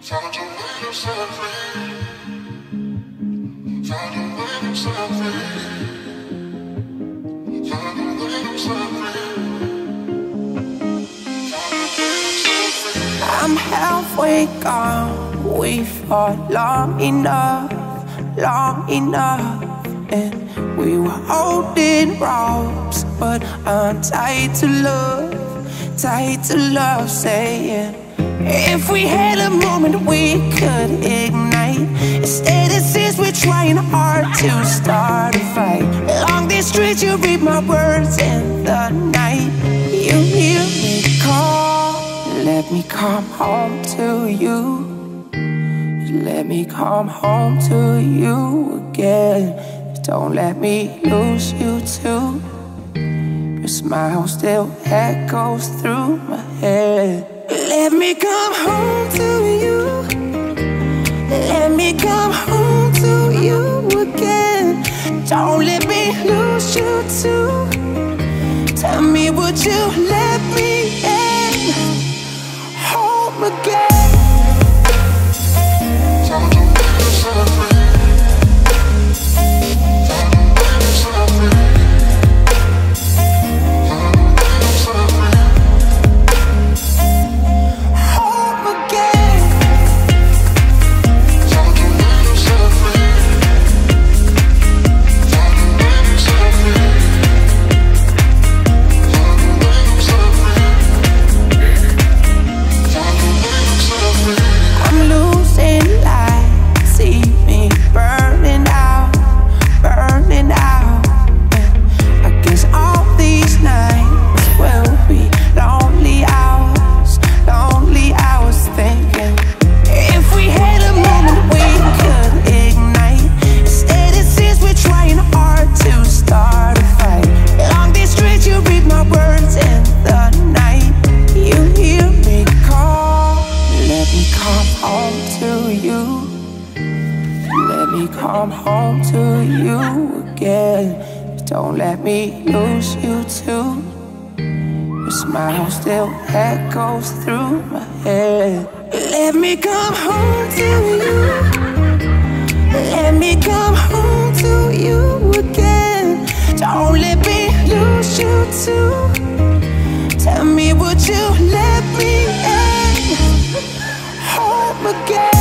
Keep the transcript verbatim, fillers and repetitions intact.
Found a way to set free. Found a way to set free. Found a way to set free. I'm halfway gone. We fought long enough, long enough, and we were holding ropes, but I'm tied to love, tied to love, saying if we had a moment we could ignite. Instead it seems we're trying hard to start a fight. Along this street you read my words in the night. You hear me call, let me come home to you. Let me come home to you again. Don't let me lose you too. Your smile still echoes through my head. Let me come home to you. Let me come home to you again. Don't let me lose you too. Tell me, would you let me in home again? Found a way to set free. Found a way to set free. Found a way to set free. Home again. Found a way to set free. Found a way to set free. Found a way to set free. Found a way to set free. I'm losing light, see me burning out, burning out. I guess all these nights will be lonely hours, lonely hours thinking if we had a moment we could ignite. Instead it seems we're trying hard to start a fight. Along this street you read my words in the night. You hear me call, let me come home to you. Let me come home to you again. Don't let me lose you too. Your smile still echoes through my head. Let me come home to you. Let me come home to you again. Don't let me lose you too. Tell me, would you let me in home again?